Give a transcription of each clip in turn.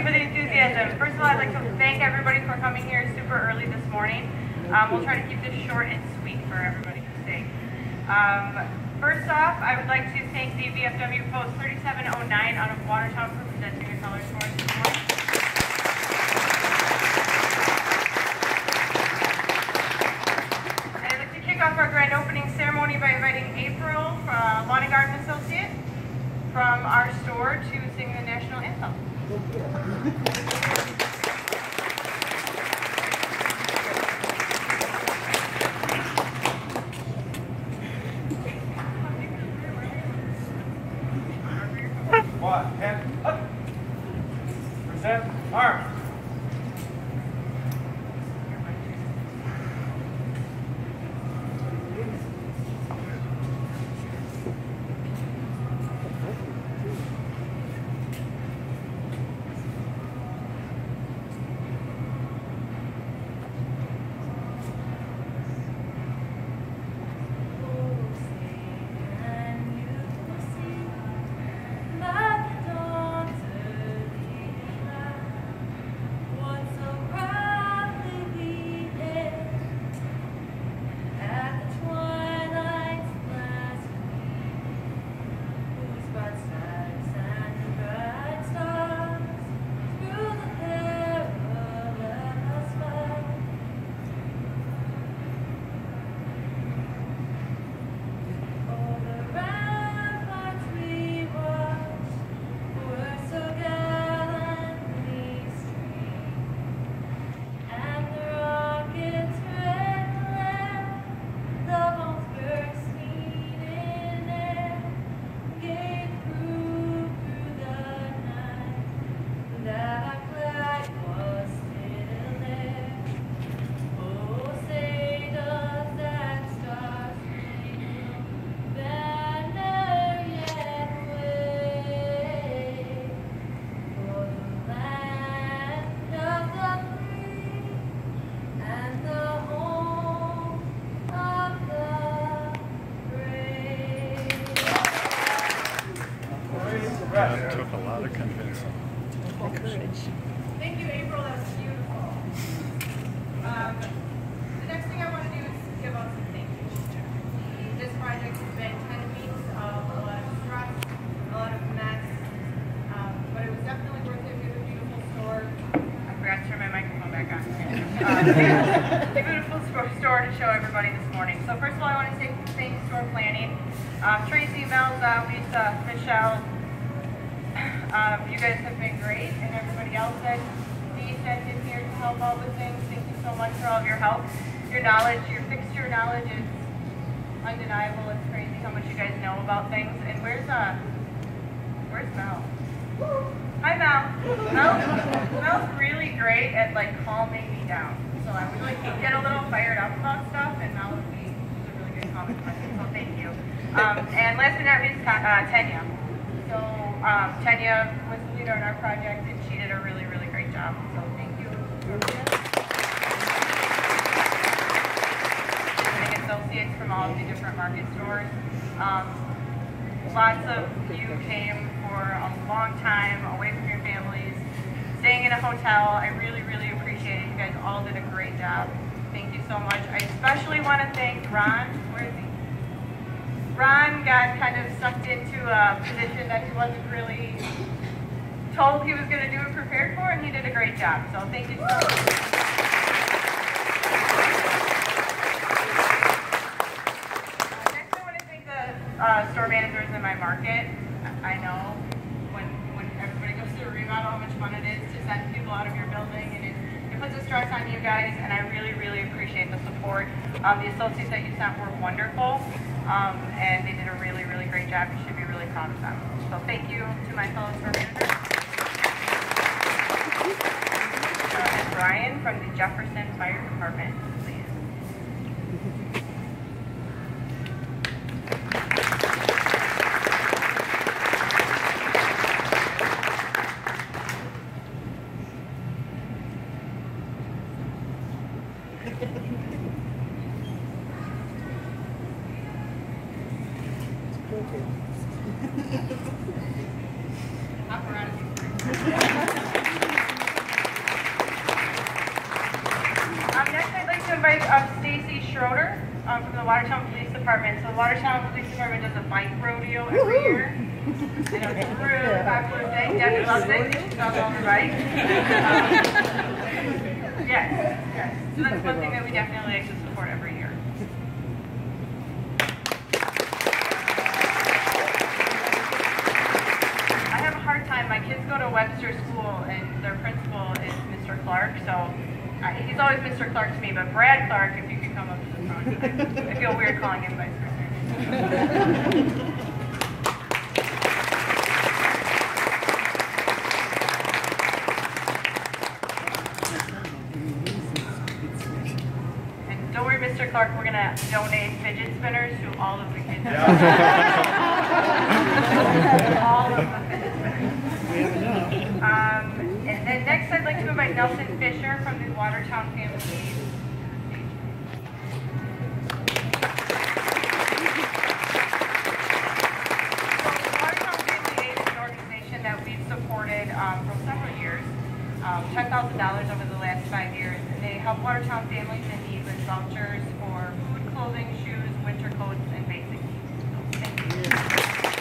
for the enthusiasm. First of all, I'd like to thank everybody for coming here super early this morning. We'll try to keep this short and sweet for everybody's sake. First off, I would like to thank the VFW Post 3709 out of Watertown for presenting the colors for us this morning. I'd like to kick off our grand opening ceremony by inviting April, Lawn and Garden Associate, from our store to sing the national anthem. One, hand up. Present arms. That took a lot of convincing. Thank you, April. That was beautiful. The next thing I want to do is give out some thank yous. This project has been 10 weeks of a lot of stress, a lot of mess, but it was definitely worth it. We have a beautiful store. I forgot to turn my microphone back on. A beautiful store to show everybody this morning. So first of all, I want to say thank store planning. Tracy, Melza, Lisa, Michelle. You guys have been great, and everybody else that Dee sent in here to help out with things. Thank you so much for all of your help. Your knowledge, your fixture knowledge is undeniable. It's crazy how much you guys know about things. And where's Mel? Hi, Mel. Mel's really great at like calming me down. So I would like get a little fired up about stuff, and Mel would be a really good calming person. So thank you. And last but not least, Tanya. So Tanya was the leader in our project, and she did a really, really great job. So thank you. And associates from all of the different market stores. Lots of you came for a long time, away from your families, staying in a hotel. I really, really appreciate it. You guys all did a great job. Thank you so much. I especially want to thank Ron. Where is he? Ron got kind of sucked into a position that he wasn't really told he was going to do and prepared for, and he did a great job. So thank you so much. Next, I want to thank the store managers in my market. I know when everybody goes through a remodel how much fun it is to send people out of your building, and it puts a stress on you guys, and I really, really appreciate the support. The associates that you sent were wonderful. And they did a really, really great job. You should be really proud of them. So thank you to my fellow store managers. And Brian from the Jefferson Fire Department, please. Apparatus. invite up Stacy Schroeder from the Watertown Police Department. So the Watertown Police Department does a bike rodeo every year. I know it's a really popular thing. Debbie loves it. She's on her bike. Yes. So that's one thing that we definitely like to support every year. I have a hard time. My kids go to Webster School, and their principal is Mr. Clark. So he's always Mr. Clark to me, but Brad Clark, if you could come up to the front. I feel weird calling him vice president. And don't worry, Mr. Clark, we're going to donate fidget spinners to all of the kids. All of the fidget spinners. And then next, I'd like to invite Nelson Fisher from the Watertown Family Aid. Watertown Family Aid is an organization that we've supported for several years, $10,000 over the last 5 years. They help Watertown families in need with vouchers for food, clothing, shoes, winter coats, and basic needs. Thank you.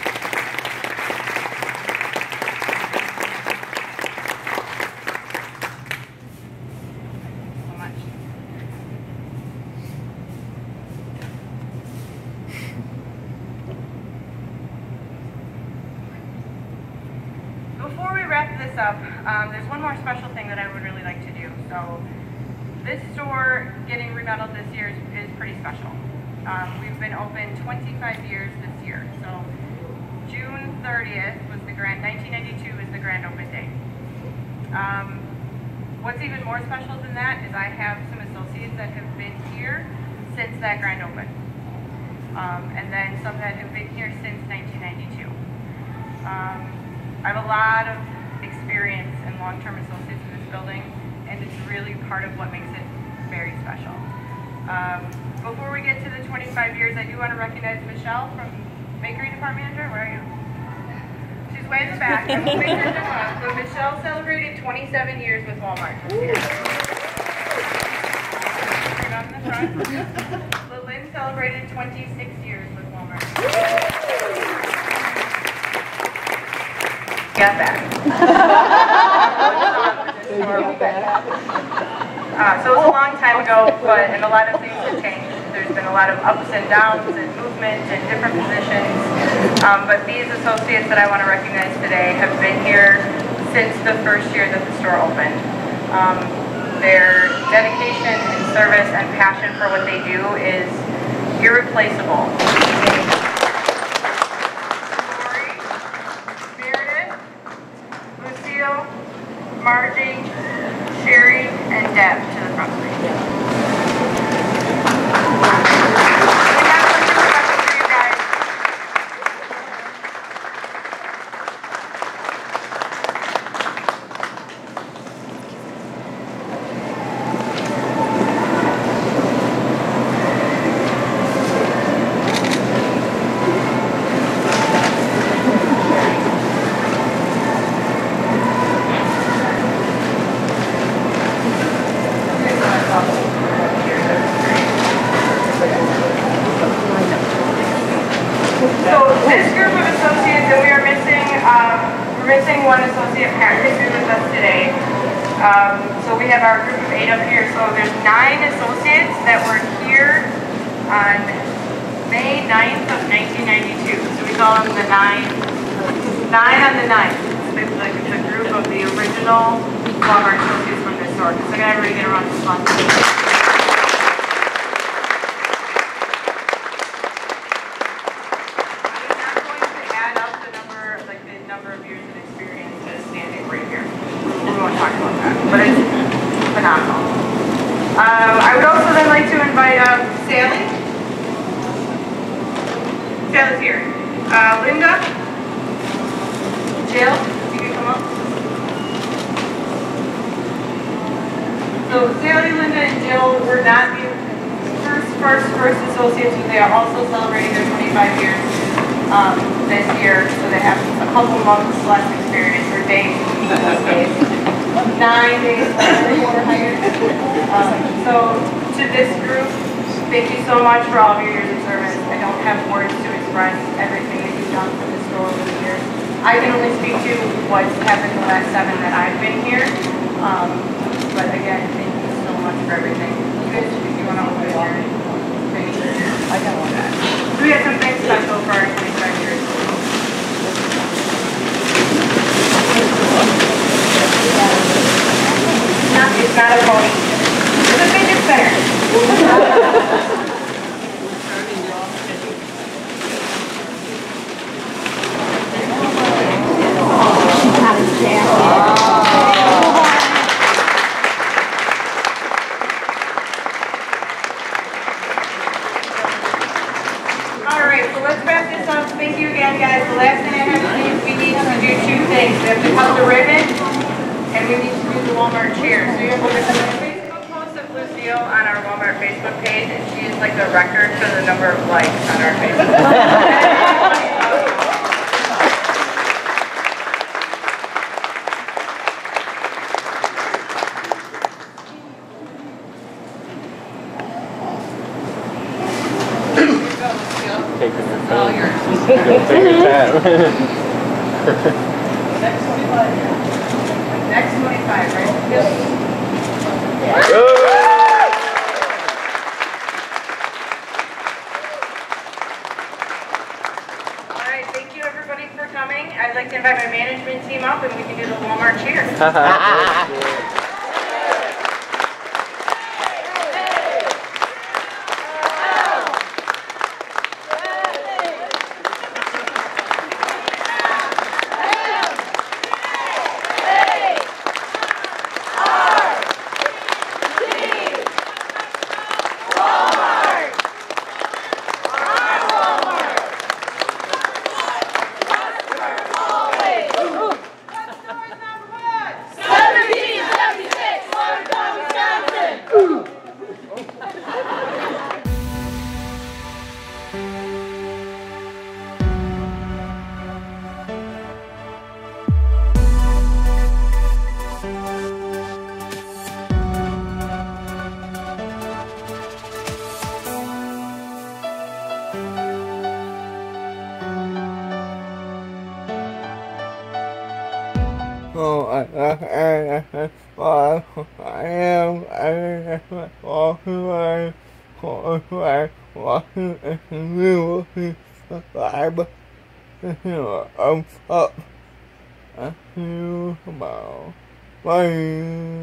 Before we wrap this up, there's one more special thing that I would really like to do. So this store getting remodeled this year is pretty special. We've been open 25 years this year. So June 30th was 1992 is the grand open day. What's even more special than that is I have some associates that have been here since that grand open. And then some that have been here since 1992. I have a lot of experience and long-term associates in this building, and it's really part of what makes it very special. Before we get to the 25 years, I do want to recognize Michelle from Bakery Department Manager. Where are you? She's way in the back. I won't make her come up, but Michelle celebrated 27 years with Walmart. Right on the front. Lynn celebrated 26 years with Walmart. Got that. So it was a long time ago, and a lot of things have changed. There's been a lot of ups and downs and movement and different positions. But these associates that I want to recognize today have been here since the first year that the store opened. Their dedication and service and passion for what they do is irreplaceable. Margie, Sherry, and Deb to the front, please. We have something special for you guys. Missing one associate parent who's with us today. So we have our group of 8 up here. So there's 9 associates that were here on May 9th of 1992. So we call them the 9 on the 9th. It's like the group of the original Walmart associates from this store. So I got everybody get around this one. Number of years of experience as standing right here. We won't talk about that, but it's phenomenal. I would also then like to invite Sally. Sally's here. Linda. Jill, you can come up. So Sally, Linda, and Jill were not the first associates, but they are also celebrating their 25 years. This year, so they have a couple months less experience, or days in this case. 9 days before they were hired. So To this group, thank you so much for all of your years of service. I don't have words to express everything that you've done for this store over the years. I can only speak to what's happened the last 7 that I've been here. But again, thank you so much for everything. You guys, if you want to open your thing. I got one. So we have something special for our 25 years. It's not a pony. It's a fidget spinner. Alright, so let's wrap this up. Thank you again, guys. The last thing I have to do is we need to do 2 things. We have to cut the ribbon, and we need to do the Walmart chair. So you have to look at the Facebook post of Lucille on our Walmart Facebook page, and she is like the record for the number of likes on our Facebook page. Taking your It's all yours. Take your time. Next 25. Next 25, right? Yep. Alright, thank you everybody for coming. I'd like to invite my management team up and we can do the Walmart cheer. I'm up. I feel about